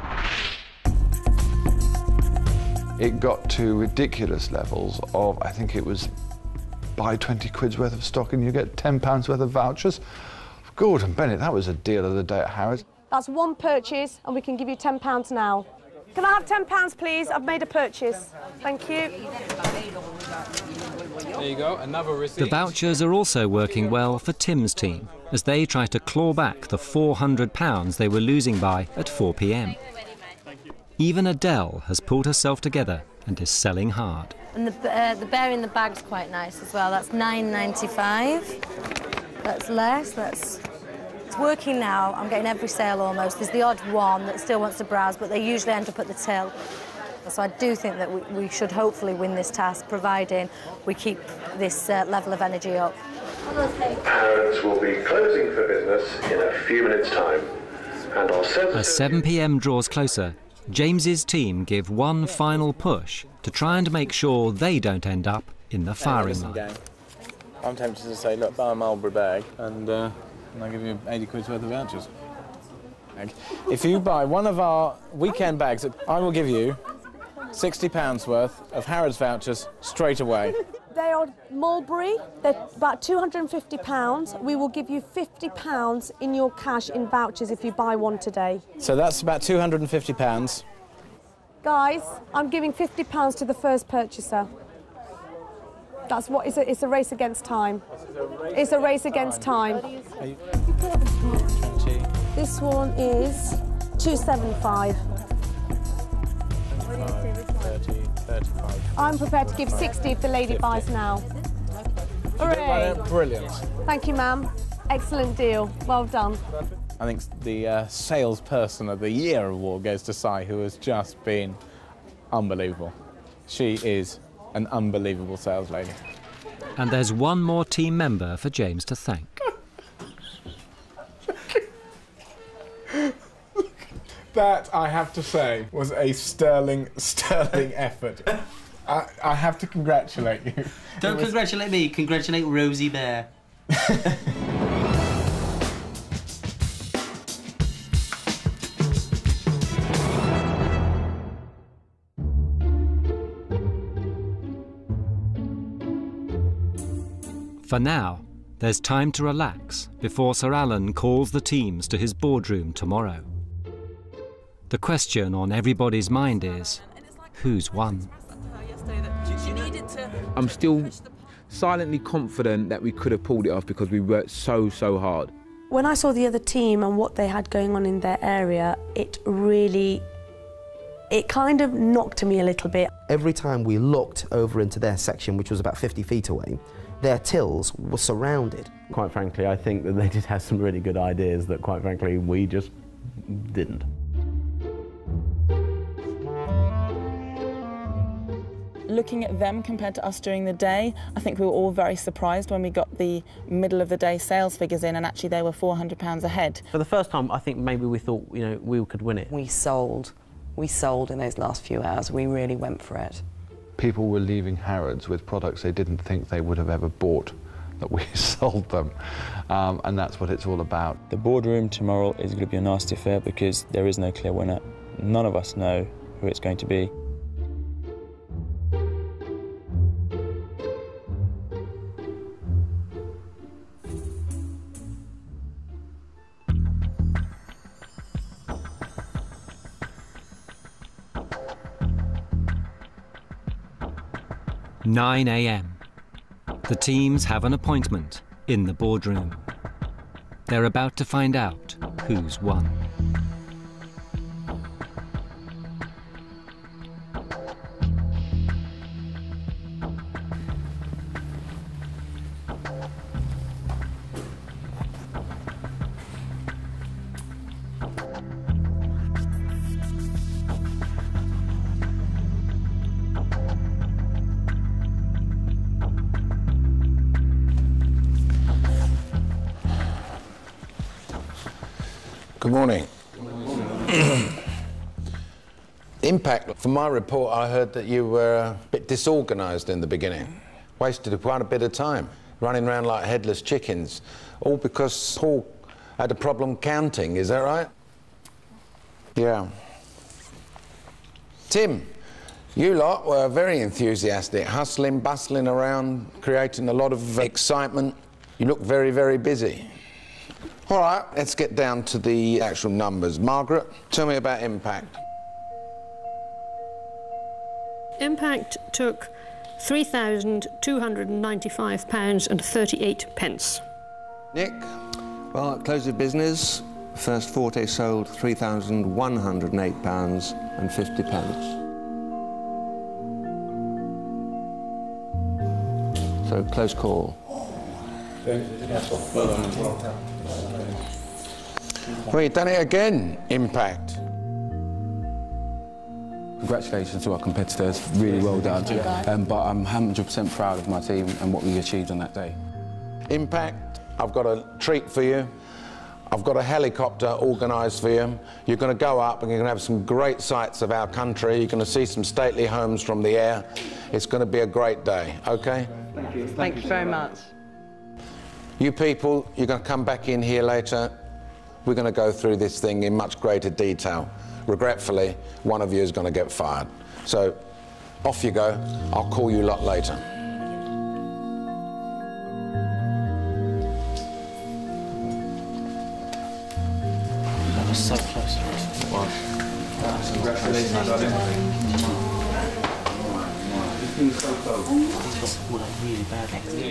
It got to ridiculous levels of, I think it was, buy twenty quid's worth of stock and you get ten pounds worth of vouchers. Gordon Bennett, that was a deal of the day at Harrods. That's one purchase, and we can give you ten pounds now. Can I have ten pounds, please? I've made a purchase. Thank you. There you go, another receipt. The vouchers are also working well for Tim's team as they try to claw back the four hundred pounds they were losing by at four p m. Even Adele has pulled herself together and is selling hard. And the, uh, the bear in the bag's quite nice as well. That's nine ninety-five. That's less. That's... It's working now. I'm getting every sale almost. There's the odd one that still wants to browse, but they usually end up at the till. So I do think that we, we should hopefully win this task, providing we keep this uh, level of energy up. Harrods will be closing for business in a few minutes' time. And our service... As seven p m draws closer, James's team give one final push to try and make sure they don't end up in the firing line. Gang. I'm tempted to say, look, buy a Marlborough bag and, uh, and I'll give you eighty quid's worth of vouchers. If you buy one of our weekend bags, I will give you sixty pounds worth of Harrods vouchers straight away. They are mulberry, they're about two hundred and fifty pounds. We will give you fifty pounds in your cash in vouchers if you buy one today. So that's about two hundred and fifty pounds. Guys, I'm giving fifty pounds to the first purchaser. That's what, it's a, it's a race against time. It's a race against time. This one is two seventy-five. thirty, thirty-five. I'm prepared to give sixty if the lady buys now. Hooray! Brilliant. Thank you, ma'am. Excellent deal. Well done. I think the uh, salesperson of the year award goes to Sai, who has just been unbelievable. She is an unbelievable sales lady. And there's one more team member for James to thank. That, I have to say, was a sterling, sterling effort. I, I have to congratulate you. Don't was... congratulate me, congratulate Rosie Bear. For now, there's time to relax before Sir Alan calls the teams to his boardroom tomorrow. The question on everybody's mind is, who's won? I'm still silently confident that we could have pulled it off because we worked so, so hard. When I saw the other team and what they had going on in their area, it really, it kind of knocked me a little bit. Every time we looked over into their section, which was about fifty feet away, their tills were surrounded. Quite frankly, I think that they did have some really good ideas that, quite frankly, we just didn't. Looking at them compared to us during the day, I think we were all very surprised when we got the middle of the day sales figures in and actually they were four hundred pounds ahead. For the first time, I think maybe we thought, you know, we could win it. We sold. We sold in those last few hours. We really went for it. People were leaving Harrods with products they didn't think they would have ever bought, that we sold them, um, and that's what it's all about. The boardroom tomorrow is going to be a nasty affair because there is no clear winner. None of us know who it's going to be. nine a m The teams have an appointment in the boardroom. They're about to find out who's won. Good morning. Impact. From my report, I heard that you were a bit disorganised in the beginning. Wasted quite a bit of time, running around like headless chickens, all because Paul had a problem counting, is that right? Yeah. Tim, you lot were very enthusiastic, hustling, bustling around, creating a lot of excitement. You look very, very busy. All right, let's get down to the actual numbers. Margaret, tell me about Impact. Impact took three thousand two hundred and ninety-five pounds and thirty-eight pence. Nick? Well, at close of business, first forte sold three thousand one hundred and eight pounds and fifty pence. So, close call. Well, you've done it again, Impact. Congratulations to our competitors, really well done. Um, but I'm one hundred percent proud of my team and what we achieved on that day. Impact, I've got a treat for you. I've got a helicopter organised for you. You're going to go up and you're going to have some great sights of our country. You're going to see some stately homes from the air. It's going to be a great day, OK? Thank you. Thank you very much. You people, you're going to come back in here later. We're going to go through this thing in much greater detail. Regretfully, one of you is going to get fired. So, off you go. I'll call you lot later. That was so close. Wow. Congratulations. It's been so close. Really bad.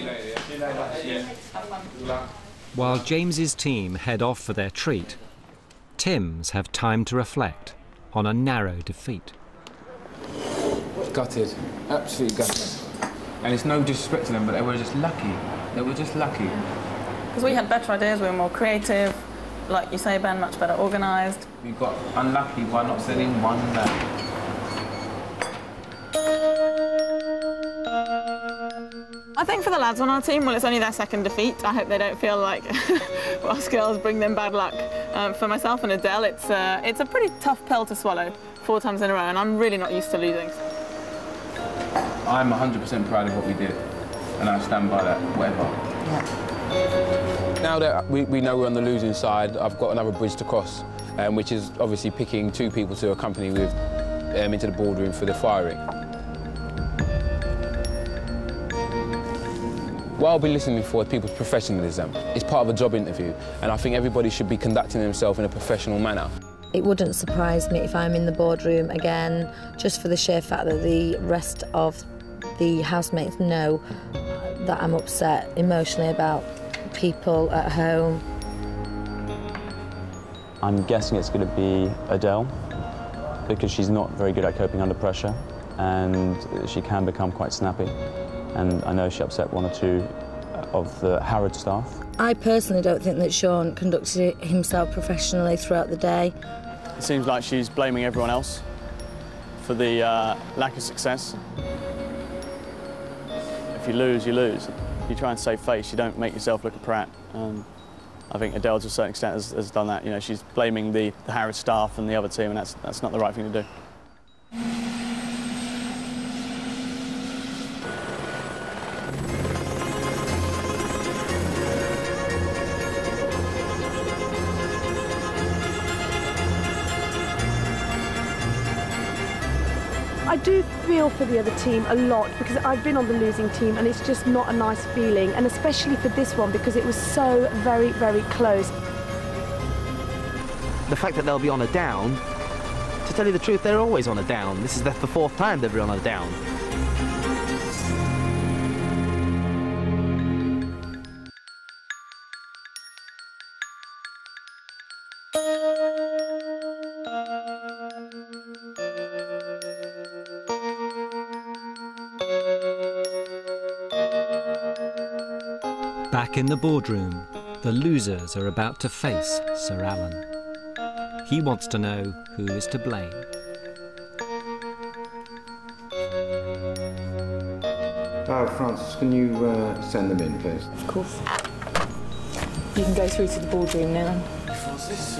While James's team head off for their treat, Tim's have time to reflect on a narrow defeat. Gutted, absolutely gutted. And it's no disrespect to them, but they were just lucky. They were just lucky. Because we had better ideas, we were more creative, like you say, Ben, much better organised. We got unlucky by not selling one bag. I think for the lads on our team, well, it's only their second defeat. I hope they don't feel like us girls bring them bad luck. Um, for myself and Adele, it's, uh, it's a pretty tough pill to swallow four times in a row, and I'm really not used to losing. I'm one hundred percent proud of what we did, and I stand by that, whatever. Yeah. Now that we, we know we're on the losing side, I've got another bridge to cross, um, which is obviously picking two people to accompany with um, into the boardroom for the firing. What I'll be listening for is people's professionalism. It's part of a job interview, and I think everybody should be conducting themselves in a professional manner. It wouldn't surprise me if I'm in the boardroom again, just for the sheer fact that the rest of the housemates know that I'm upset emotionally about people at home. I'm guessing it's going to be Adele, because she's not very good at coping under pressure, and she can become quite snappy. And I know she upset one or two of the Harrods staff. I personally don't think that Sean conducted himself professionally throughout the day. It seems like she's blaming everyone else for the uh, lack of success. If you lose, you lose. You try and save face, you don't make yourself look a prat. Um, I think Adele, to a certain extent, has, has done that. You know, she's blaming the, the Harrods staff and the other team, and that's, that's not the right thing to do. I do feel for the other team a lot because I've been on the losing team and it's just not a nice feeling, and especially for this one because it was so very, very close. The fact that they'll be on a down, to tell you the truth, they're always on a down. This is the fourth time they've been on a down. Back in the boardroom, the losers are about to face Sir Alan. He wants to know who is to blame. Oh, Francis, can you uh, send them in, please? Of course. You can go through to the boardroom now. Francis?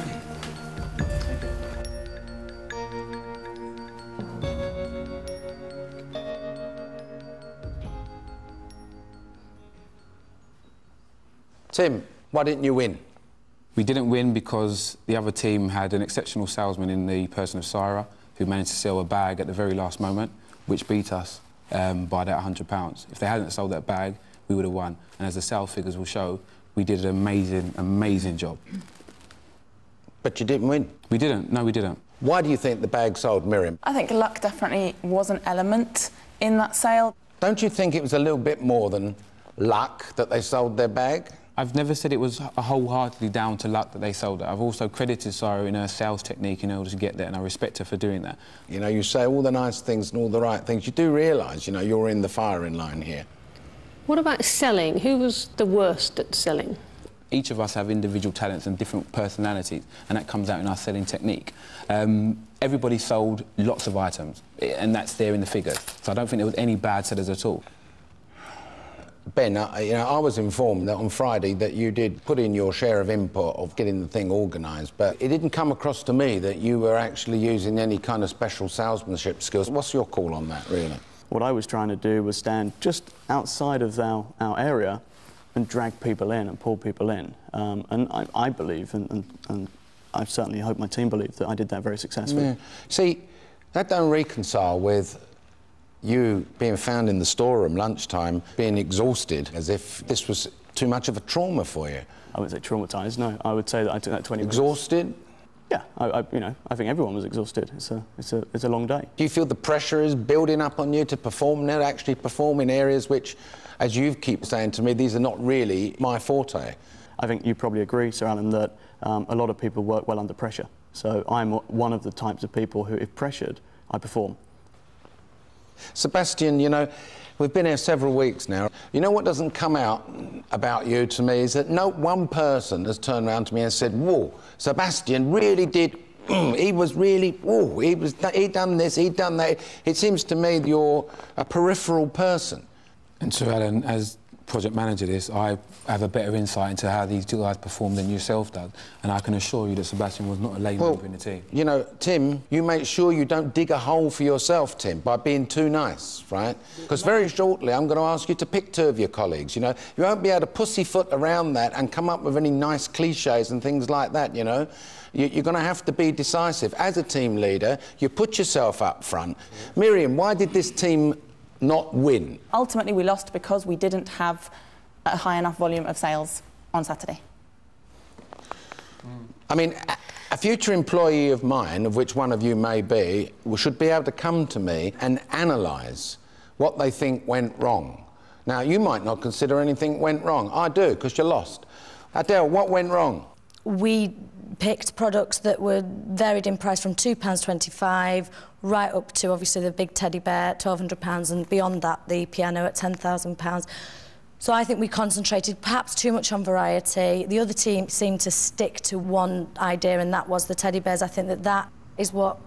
Tim, why didn't you win? We didn't win because the other team had an exceptional salesman in the person of Syra, who managed to sell a bag at the very last moment, which beat us um, by that one hundred pounds. If they hadn't sold that bag, we would have won. And as the sales figures will show, we did an amazing, amazing job. But you didn't win? We didn't. No, we didn't. Why do you think the bag sold, Miriam? I think luck definitely was an element in that sale. Don't you think it was a little bit more than luck that they sold their bag? I've never said it was wholeheartedly down to luck that they sold it. I've also credited Sarah in her sales technique in order to get there, and I respect her for doing that. You know, you say all the nice things and all the right things. You do realise, you know, you're in the firing line here. What about selling? Who was the worst at selling? Each of us have individual talents and different personalities, and that comes out in our selling technique. Um, everybody sold lots of items, and that's there in the figures. So I don't think there was any bad sellers at all. Ben, I, you know, I was informed that on Friday that you did put in your share of input of getting the thing organised, but it didn't come across to me that you were actually using any kind of special salesmanship skills. What's your call on that, really? What I was trying to do was stand just outside of our, our area and drag people in and pull people in. Um, and I, I believe, and, and, and I certainly hope my team believe, that I did that very successfully. Yeah. See, that don't reconcile with you being found in the storeroom lunchtime, being exhausted, as if this was too much of a trauma for you. I wouldn't say traumatised, no. I would say that I took that twenty minutes. Exhausted? Yeah, I, I, you know, I think everyone was exhausted. It's a, it's, a, it's a long day. Do you feel the pressure is building up on you to perform now, actually perform in areas which, as you keep saying to me, these are not really my forte? I think you probably agree, Sir Alan, that um, a lot of people work well under pressure. So I'm one of the types of people who, if pressured, I perform. Sebastian, you know, we've been here several weeks now. You know what doesn't come out about you to me is that no one person has turned around to me and said, whoa, Sebastian really did, he was really, whoa, he was, he done this, he done that. It seems to me that you're a peripheral person. And Sir Alan, as project manager this, I have a better insight into how these two guys perform than yourself does, and I can assure you that Sebastian was not a lame well, member in the team. You know, Tim, you make sure you don't dig a hole for yourself, Tim, by being too nice, right? Because very shortly I'm going to ask you to pick two of your colleagues, you know? You won't be able to pussyfoot around that and come up with any nice cliches and things like that, you know? You, you're going to have to be decisive. As a team leader, you put yourself up front. Miriam, why did this team not win? Ultimately, we lost because we didn't have a high enough volume of sales on Saturday. I mean, a future employee of mine, of which one of you may be, should be able to come to me and analyse what they think went wrong. Now, you might not consider anything went wrong. I do, because you lost. Adele, what went wrong? We picked products that were varied in price from two pounds twenty-five right up to, obviously, the big teddy bear at twelve hundred pounds, and beyond that, the piano at ten thousand pounds. So I think we concentrated perhaps too much on variety. The other team seemed to stick to one idea, and that was the teddy bears. I think that that is what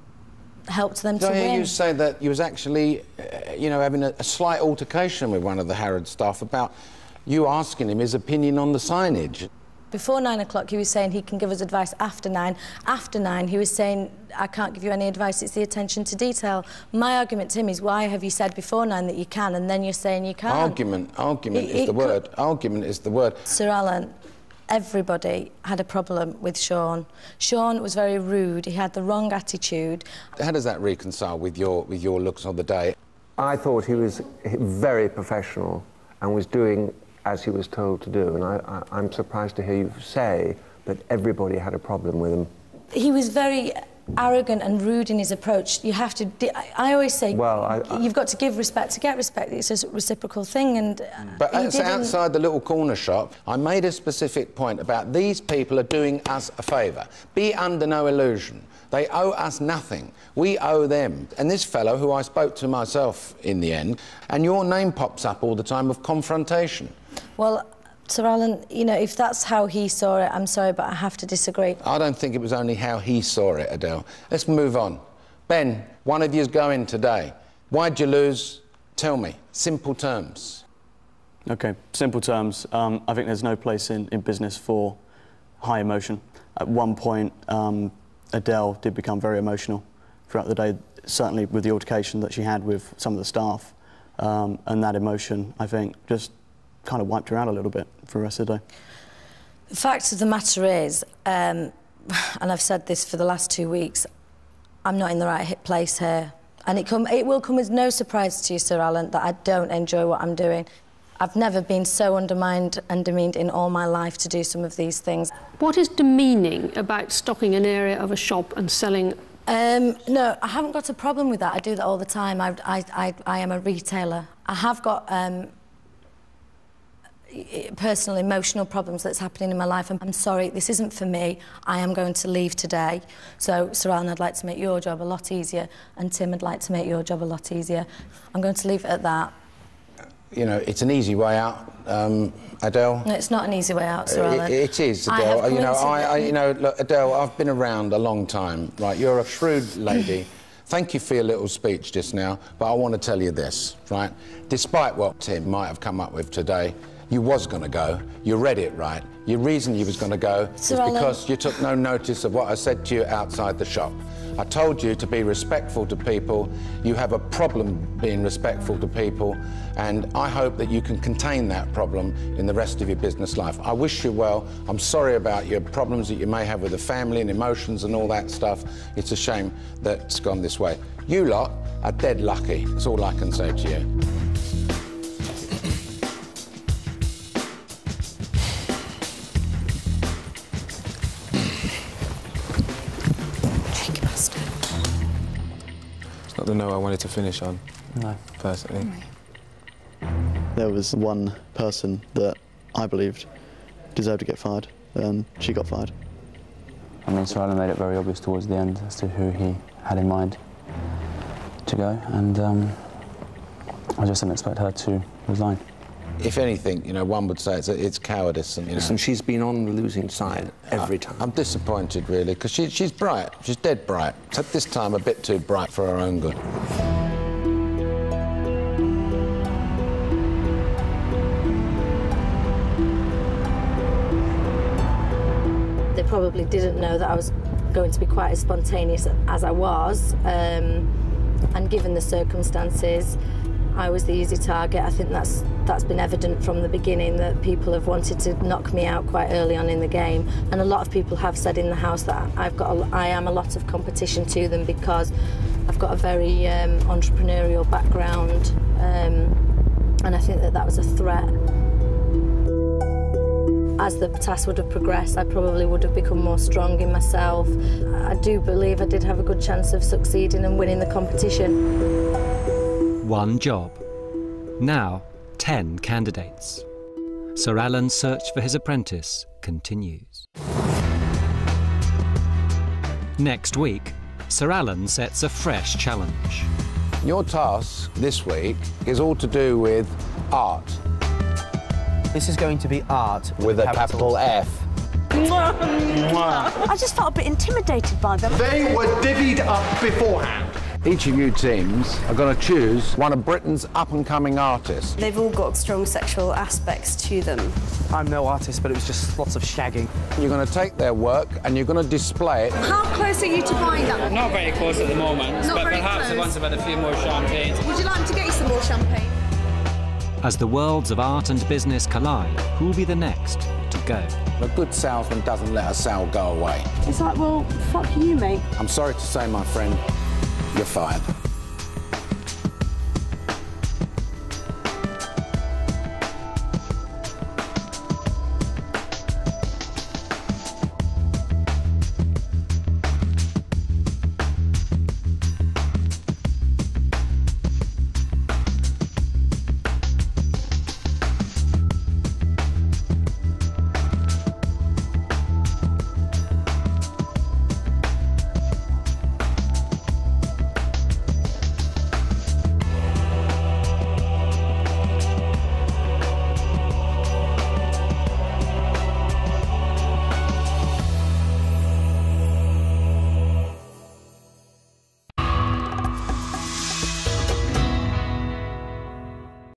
helped them Did to I hear win. you say that you was actually, uh, you know, having a, a slight altercation with one of the Harrods staff about you asking him his opinion on the signage? Before nine o'clock, he was saying he can give us advice after nine. After nine, he was saying, I can't give you any advice, it's the attention to detail. My argument to him is, why have you said before nine that you can, and then you're saying you can't? Argument, argument It- is it the word. Argument is the word. Sir Alan, everybody had a problem with Sean. Sean was very rude, he had the wrong attitude. How does that reconcile with your, with your looks on the day? I thought he was very professional and was doing as he was told to do, and I, I, I'm surprised to hear you say that everybody had a problem with him. He was very arrogant and rude in his approach. You have to... I, I always say, well, I, I, you've got to give respect to get respect. It's a reciprocal thing, and... But he that's didn't... outside the little corner shop. I made a specific point about these people are doing us a favour. Be under no illusion. They owe us nothing. We owe them. And this fellow, who I spoke to myself in the end, and your name pops up all the time of confrontation. Well, Sir Alan, you know, if that's how he saw it, I'm sorry, but I have to disagree. I don't think it was only how he saw it, Adele. Let's move on. Ben, one of you's going today. Why'd you lose? Tell me. Simple terms. OK, simple terms. Um, I think there's no place in, in business for high emotion. At one point, um, Adele did become very emotional throughout the day, certainly with the altercation that she had with some of the staff. Um, and that emotion, I think, just kind of wiped her out a little bit for the rest of the day. The fact of the matter is, um, and I've said this for the last two weeks, I'm not in the right hit place here. And it, come, it will come as no surprise to you, Sir Alan, that I don't enjoy what I'm doing. I've never been so undermined and demeaned in all my life to do some of these things. What is demeaning about stocking an area of a shop and selling Um, no, I haven't got a problem with that. I do that all the time. I, I, I, I am a retailer. I have got um, personal, emotional problems that's happening in my life. I'm sorry, this isn't for me. I am going to leave today. So, Sir Alan, I'd like to make your job a lot easier, and Tim, I'd like to make your job a lot easier. I'm going to leave it at that. You know, it's an easy way out, um, Adele. No, it's not an easy way out, Sir Alan. It, it is, Adele. You know, I, I, you know, look, Adele, I've been around a long time, right? You're a shrewd lady. Thank you for your little speech just now, but I want to tell you this, right? Despite what Tim might have come up with today, you was going to go. You read it right. Your reason you was going to go Sir is Alan. because you took no notice of what I said to you outside the shop. I told you to be respectful to people. You have a problem being respectful to people, and I hope that you can contain that problem in the rest of your business life. I wish you well. I'm sorry about your problems that you may have with the family and emotions and all that stuff. It's a shame that it's gone this way. You lot are dead lucky. That's all I can say to you. Not the note I wanted to finish on. No. Personally. There was one person that I believed deserved to get fired, and she got fired. I mean, Sir Alan made it very obvious towards the end as to who he had in mind to go, and um, I just didn't expect her to resign. If anything, you know, one would say it's, it's cowardice. And, you know, Listen, she's been on the losing side every time. I'm disappointed, really, because she, she's bright. She's dead bright. At this time, a bit too bright for her own good. They probably didn't know that I was going to be quite as spontaneous as I was, um, and given the circumstances, I was the easy target. I think that's that's been evident from the beginning, that people have wanted to knock me out quite early on in the game, and a lot of people have said in the house that I've got a, I am a lot of competition to them because I've got a very um, entrepreneurial background, um, and I think that that was a threat. As the task would have progressed, I probably would have become more strong in myself. I do believe I did have a good chance of succeeding and winning the competition. One job. Now, ten candidates. Sir Alan's search for his apprentice continues. Next week, Sir Alan sets a fresh challenge. Your task this week is all to do with art. This is going to be art with a capital F. I just felt a bit intimidated by them. They were divvied up beforehand. Each of you teams are going to choose one of Britain's up-and-coming artists. They've all got strong sexual aspects to them. I'm no artist, but it was just lots of shagging. You're going to take their work and you're going to display it. How close are you to buying that? Not very close at the moment, Not but very perhaps close. once I've had a few more champagnes. Would you like to get you some more champagne? As the worlds of art and business collide, who'll be the next to go? A good salesman doesn't let a sale go away. It's like, well, fuck you, mate. I'm sorry to say, my friend, you're fired.